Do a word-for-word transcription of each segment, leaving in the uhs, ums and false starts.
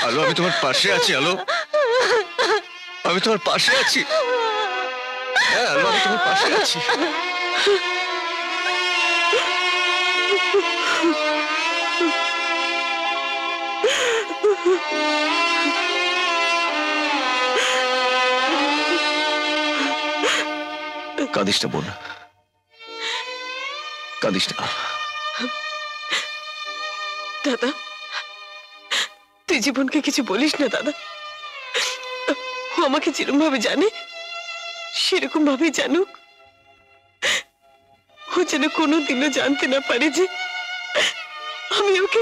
আলো আমি তোমার পাশে আছি আলো, আমি তোমার পাশে আছি। হ্যাঁ আলো আমি তোমার পাশে আছি। কাঁদিস না বোন, কাঁদিস না। দাদা তুই জীবনকে কিছু বলিস না দাদা, ও আমাকে যেরকম ভাবে জানে সেরকম ভাবে জানুক, ও যেন কোনোদিনও জানতে না পারে যে আমি ওকে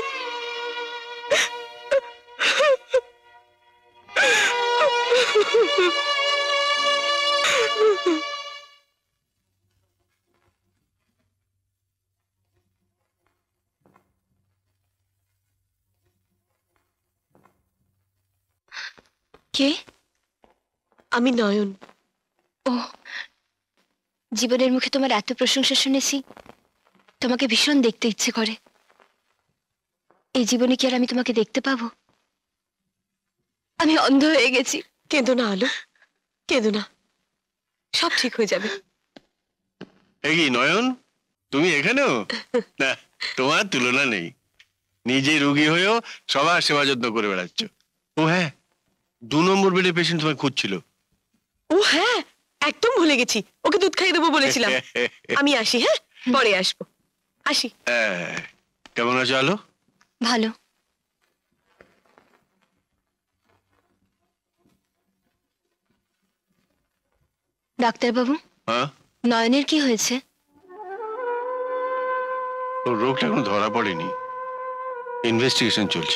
কে? আমি নয়ন। ও, জীবনের মুখে তোমার এত প্রশংসা শুনেছি, তোমাকে ভীষণ দেখতে ইচ্ছে করে। এই জীবনে কি আর আমি তোমাকে দেখতে পাবো? আমি অন্ধ হয়ে গেছি। কেঁদো না আলো, কেঁদো না, সব ঠিক হয়ে যাবে। এই কি নয়ন, তুমি এখানেও? না তোমার তুলনা নেই, নিজে রোগী হয়েও সবার সেবা যত্ন করে বেড়াচ্ছ। ও হ্যাঁ, দু নম্বর বেডে পেশেন্ট তোমায় খুঁজছিল। ও হ্যাঁ, একদম ভুলে গেছি, ওকে দুধ খাইয়ে দেবো বলেছিলাম। আমি আসি, হ্যাঁ পরে আসবো, আসি। কেমন আছো আলো? ভালো। ডাক্তারবাবু, হ্যাঁ নয়নের কি হয়েছে? ওর রোগটা এখনো ধরা পড়েনি, ইনভেস্টিগেশন চলছে।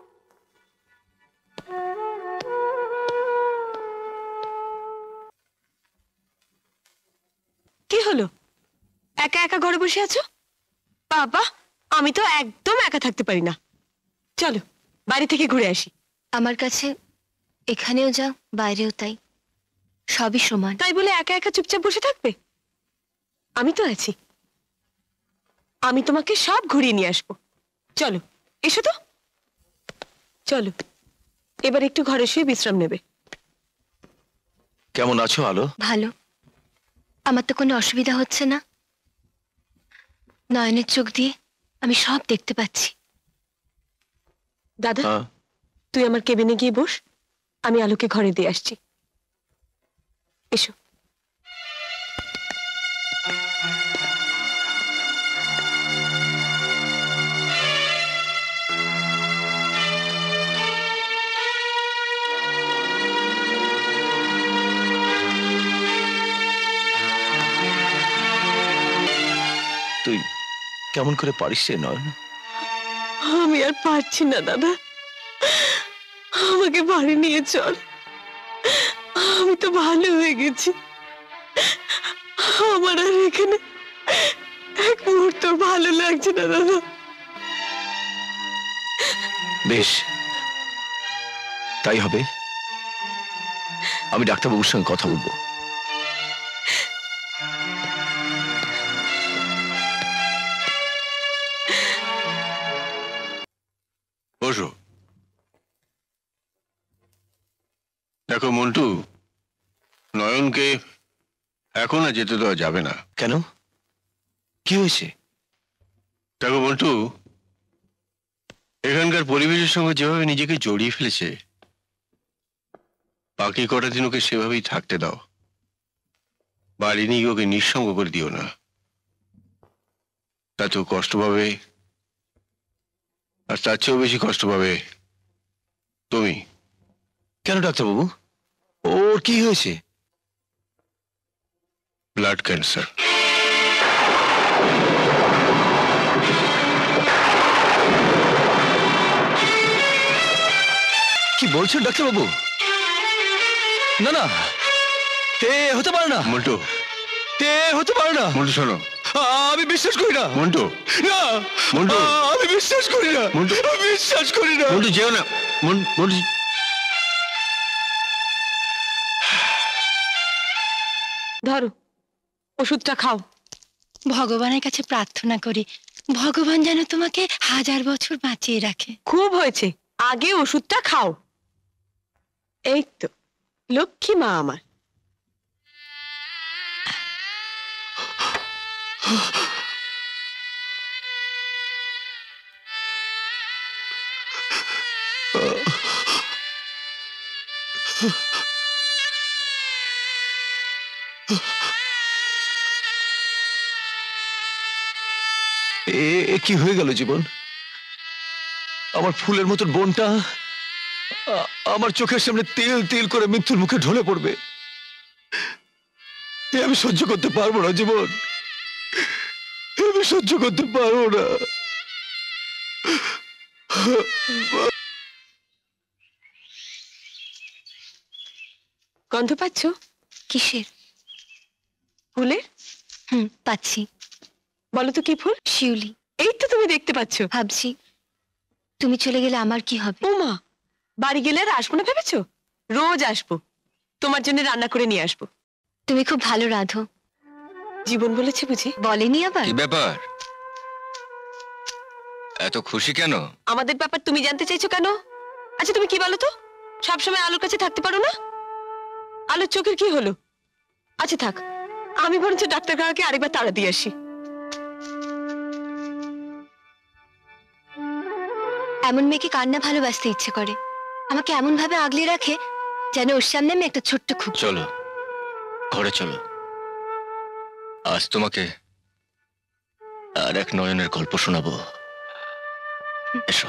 কি হলো, একা একা ঘরে বসে আছো? বাবা আমি তো একদম একা থাকতে পারি না, চলো বাড়ি থেকে ঘুরে আসি। আমার কাছে এখানেও যা বাইরেও তাই, সবই সমান। তাই বলে একা একা চুপচাপ বসে থাকবে? আমি তো আছি, আমি তোমাকে সব ঘুরিয়ে নিয়ে আসবো। চলো এসো তো, চলো এবার একটু ঘরে শুয়ে বিশ্রাম নেবে। কেমন আছো আলো? ভালো, আমার তো কোনো অসুবিধা হচ্ছে না। নয়নের চোখ দিয়ে আমি সব দেখতে পাচ্ছি। দাদা তুই আমার কেবিনে গিয়ে বস, আমি আলোকে ঘরে দিয়ে আসছি। এসো। তুই কেমন করে পারিস রে নয়ন? আমি আর পারছি না দাদা, আমাকে বাড়ি নিয়ে চল, আমি তো ভালো হয়ে গেছি, আমার আর এখানে এক মুহূর্ত ভালো লাগছে না দাদা। বেশ তাই হবে, আমি ডাক্তারবাবুর সঙ্গে কথা বলবো। বসো। দেখো মন্টু, নয়নকে এখন আর যেতে দেওয়া যাবে না। কেন, কি হয়েছে? দেখো মন্টু, এখানকার পরিবেশের সঙ্গে যেভাবে নিজেকে জড়িয়ে ফেলেছে, বাকি কটা দিন ওকে সেভাবেই থাকতে দাও, বাড়ি নিয়ে ওকে নিঃসঙ্গ করে দিও না, তাতেও কষ্ট পাবে, আর তার চেয়েও বেশি কষ্ট পাবে তুমি। কেন ডাক্তারবাবু, ওর কি হয়েছে? Blood cancer. কি বলছেন ডাক্তারবাবু? না না, তে হতে পারে না মন্টু, তে হতে পারে না। মন্টু শোনো, আমি বিশ্বাস করি না মন্টু, না মন্টু আমি বিশ্বাস করি না মন্টু, আমি বিশ্বাস করি না মন্টু, যেও না মন্টু। ধরো ওষুধটা খাও। ভগবানের কাছে প্রার্থনা করি ভগবান যেন তোমাকে হাজার বছর বাঁচিয়ে রাখে। খুব হয়েছে, আগে ওষুধটা খাও। এই তো লক্ষ্মী মা আমার। এ কি হয়ে গেল জীবন? আমার ফুলের মতন বোনটা আমার চোখের সামনে তিল তিল করে মৃত্যুর মুখে ঢলে পড়বে। আমি সহ্য করতে পারবো না জীবন, আমি সহ্য করতে পারবো না। গন্ধ পাচ্ছ? কিসের? ফুলের। হুম, পাচ্ছি। বলো তো কি ফুল? শিউলি। এই তো তুমি দেখতে পাচ্ছ। ভাবছি তুমি চলে গেলে আমার কি হবে। ও মা, বাড়ি গেলে আর আসবো না ভেবেছো? রোজ আসবো, তোমার জন্য রান্না করে নিয়ে আসবো। তুমি খুব ভালো রাঁধো। জীবন বলেছে বুঝি? বলেনি আবার? কি ব্যাপার, এত খুশি কেন? আমাদের ব্যাপার তুমি জানতে চাইছো কেন? আচ্ছা তুমি কি বলো তো, সবসময় আলোর কাছে থাকতে পারো না? আলোর চোখের কি হলো? আচ্ছা থাক, আমি বরঞ্চ ডাক্তার কাকাকে আরেকবার তাড়া দিয়ে আসি। এমন মেয়েকে কান্না ভালোবাসতে ইচ্ছে করে, আমাকে এমন ভাবে আগলে রাখে যেন ওর সামনে আমি একটা ছোট্ট খুব। চলো ঘরে চলো, আজ তোমাকে আর এক নয়নের গল্প শোনাবো। এসো।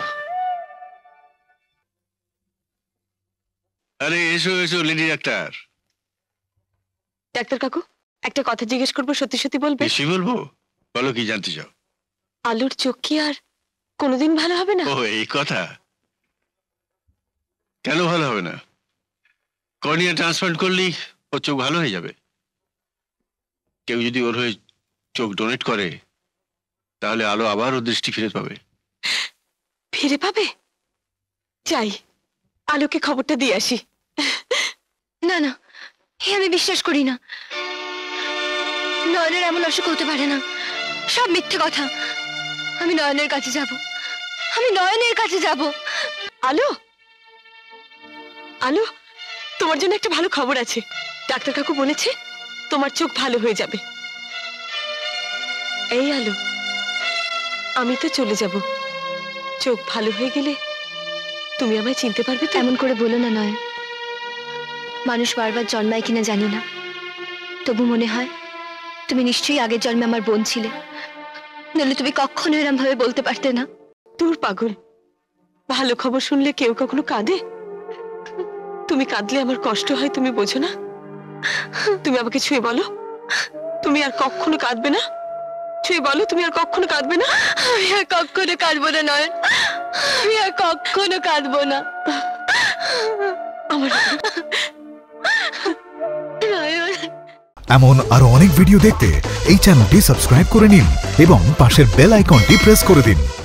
আরে এসো এসো লেডি ডাক্তার। ডাক্তার কাকু, একটা কথা জিজ্ঞেস করবো, সত্যি সত্যি বলবে? বেশি বলবো? বলো, কি জানতে চাও? আলুর চোখ কি আর কোনোদিন ভালো হবে না? ও এই কথা, কেন ভালো হবে না? কর্নিয়া ট্রান্সপ্লান্ট করলেই ওর চোখ ভালো হয়ে যাবে। কেউ যদি ওর হয়ে চোখ ডোনেট করে তাহলে আলো আবার ওর দৃষ্টি ফিরে পাবে। ফিরে পাবে? যাই, আলোকে খবরটা দিয়ে আসি। না না, এ আমি বিশ্বাস করি না। নয়নের এমন অসুখ হতে পারে না, সব মিথ্যে কথা। আমি নয়নের কাছে যাব, আমি নয়নের কাছে যাব। আলো, আলো, তোমার জন্য একটা ভালো খবর আছে। ডাক্তার কাকু বলেছে তোমার চোখ ভালো হয়ে যাবে। এই আলো, আমি তো চলে যাব, চোখ ভালো হয়ে গেলে তুমি আমায় চিনতে পারবে তো? এমন করে বলো না নয়ন। মানুষ বারবার জন্মায় কিনা জানি না, তবু মনে হয় তুমি নিশ্চয়ই আগের জন্মে আমার বোন ছিলে, নইলে তুমি কখনো এরম ভাবে বলতে পারতে না। দূর পাগল, ভালো খবর শুনলে কেউ কখনো কাঁদে? তুমি কাঁদলে আমার কষ্ট হয়, তুমি বোঝো না? তুমি আমাকে ছুঁয়ে বলো, তুমি আর কখনো কাঁদবে না? ছুঁয়ে বলো, তুমি আর কখনো কাঁদবে না? আমি আর কখনো কাঁদবো না নয়ন, আমি আর কখনো কাঁদবো না। আমার এমন আরো অনেক ভিডিও দেখতে এই চ্যানেলটি সাবস্ক্রাইব করে নিন এবং পাশের বেল আইকনটি প্রেস করে দিন।